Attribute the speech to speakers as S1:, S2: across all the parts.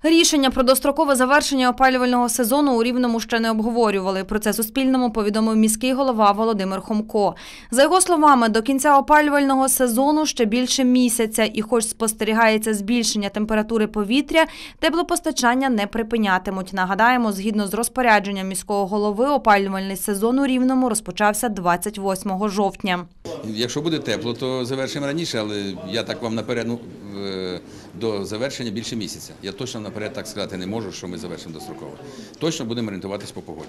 S1: Рішення про дострокове завершення опалювального сезону у Рівному ще не обговорювали. Про це Суспільному повідомив міський голова Володимир Хомко. За його словами, до кінця опалювального сезону ще більше місяця. І хоч спостерігається збільшення температури повітря, теплопостачання не припинятимуть. Нагадаємо, згідно з розпорядженням міського голови, опалювальний сезон у Рівному розпочався 28 жовтня.
S2: Якщо буде тепло, то завершимо раніше, але я так вам наперед, до завершення більше місяця. Я точно наперед так сказати не можу, що ми завершимо достроково. Точно будемо орієнтуватись по погоді.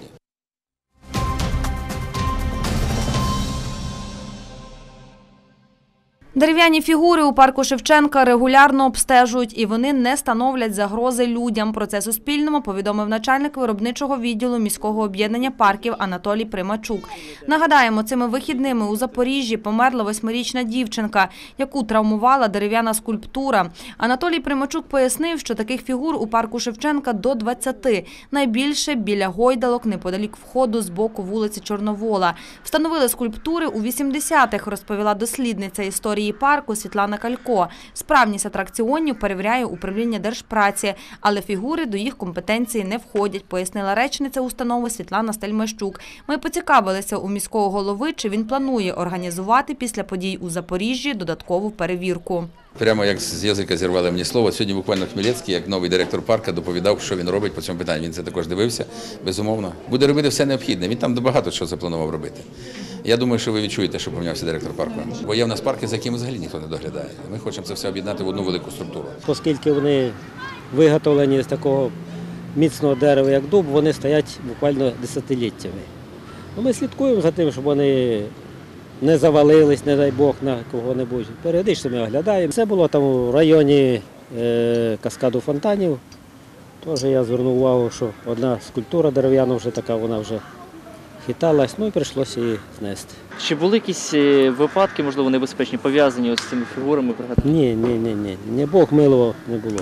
S1: Дерев'яні фігури у парку Шевченка регулярно обстежують, і вони не становлять загрози людям. Про це Суспільному повідомив начальник виробничого відділу міського об'єднання парків Анатолій Примачук. Нагадаємо, цими вихідними у Запоріжжі померла 8-річна дівчинка, яку травмувала дерев'яна скульптура. Анатолій Примачук пояснив, що таких фігур у парку Шевченка до 20. Найбільше біля гойдалок неподалік входу з боку вулиці Чорновола. Встановили скульптури у 80-х, розповіла дослідниця історії парку Світлана Калько. Справність атракціонів перевіряє управління Держпраці, але фігури до їх компетенції не входять, пояснила речниця установи Світлана Стельмащук. Ми поцікавилися у міського голови, чи він планує організувати після подій у Запоріжжі додаткову перевірку.
S2: Прямо як з язика зірвали мені слово. Сьогодні буквально Хмельницький, як новий директор парку, доповідав, що він робить по цьому питанню. Він це також дивився, безумовно. Буде робити все необхідне. Він там багато що запланував робити. Я думаю, що ви відчуєте, що помінявся директор парку. Бо є в нас парки, за якими взагалі ніхто не доглядає. Ми хочемо це все об'єднати в одну велику структуру.
S3: Оскільки вони виготовлені з такого міцного дерева, як дуб, вони стоять буквально десятиліттями. Ми слідкуємо за тим, щоб вони не завалились, не дай Бог, на кого-небудь. Періодично ми оглядаємо. Це було там у районі каскаду фонтанів. Теж я звернув увагу, що одна скульптура дерев'яна вже така, вона вже хиталась, і прийшлося її знести.
S4: Чи були якісь випадки, можливо, небезпечні, пов'язані з цими фігурами?
S3: Ні. Не Бог милував, не було.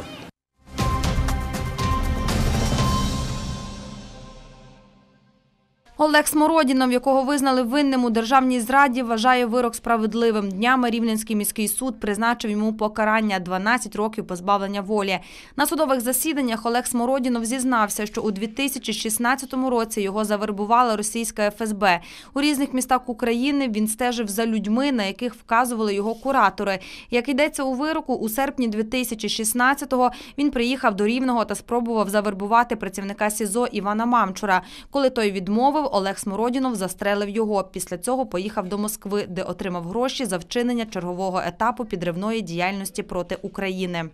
S1: Олег Смородінов, якого визнали винним у державній зраді, вважає вирок справедливим. Днями Рівненський міський суд призначив йому покарання – 12 років позбавлення волі. На судових засіданнях Олег Смородінов зізнався, що у 2016 році його завербувала російська ФСБ. У різних містах України він стежив за людьми, на яких вказували його куратори. Як йдеться у вироку, у серпні 2016-го він приїхав до Рівного та спробував завербувати працівника СІЗО Івана Мамчура. Коли той відмовив, Олег Смородінов застрелив його. Після цього поїхав до Москви, де отримав гроші за вчинення чергового етапу підривної діяльності проти України.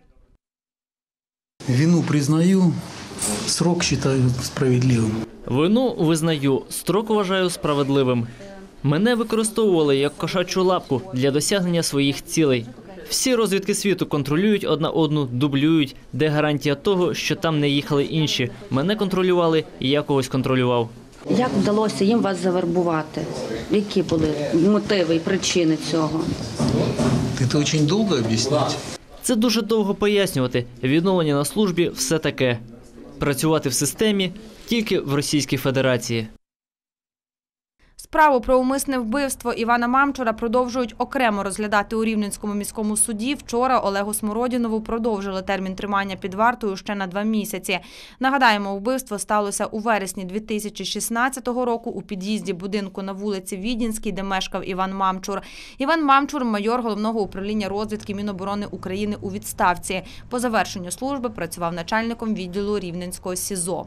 S5: Вину признаю, срок вважаю справедливим.
S4: Вину визнаю, строк вважаю справедливим. Мене використовували як кошачу лапку для досягнення своїх цілей. Всі розвідки світу контролюють одна одну, дублюють. Де гарантія того, що там не їхали інші? Мене контролювали, і я когось контролював.
S6: Як вдалося їм вас завербувати? Які були мотиви і причини цього?
S5: Це дуже довго об'ясняти?
S4: Це дуже довго пояснювати. Відновлення на службі – все таке. Працювати в системі тільки в Російській Федерації.
S1: Справу про умисне вбивство Івана Мамчура продовжують окремо розглядати у Рівненському міському суді. Вчора Олегу Смородінову продовжили термін тримання під вартою ще на 2 місяці. Нагадаємо, вбивство сталося у вересні 2016 року у під'їзді будинку на вулиці Відінській, де мешкав Іван Мамчур. Іван Мамчур – майор Головного управління розвідки Міноборони України у відставці. По завершенню служби працював начальником відділу Рівненського СІЗО.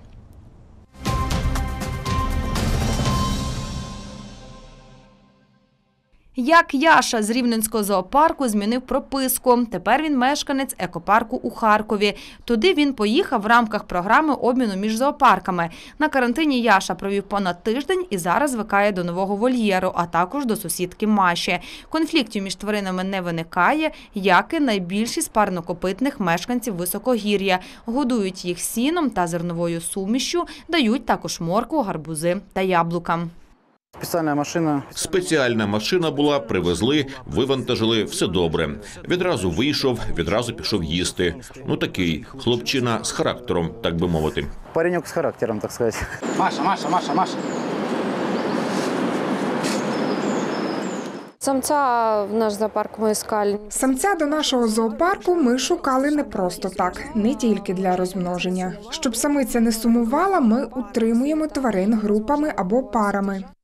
S1: Як Яша з Рівненського зоопарку змінив прописку. Тепер він мешканець екопарку у Харкові. Туди він поїхав в рамках програми обміну між зоопарками. На карантині Яша провів понад тиждень і зараз звикає до нового вольєру, а також до сусідки Маші. Конфліктів між тваринами не виникає, як і найбільші з парнокопитних мешканців Високогір'я. Годують їх сіном та зерновою сумішшю, дають також моркву, гарбузи та яблука.
S7: Спеціальна машина була, привезли, вивантажили, все добре. Відразу вийшов, відразу пішов їсти. Такий хлопчина з характером, так би мовити.
S8: Паренек з характером, так сказати. Маша.
S9: Самця в наш зоопарк ми искали.
S10: Самця до нашого зоопарку ми шукали не просто так, не тільки для розмноження. Щоб самиця не сумувала, ми утримуємо тварин групами або парами.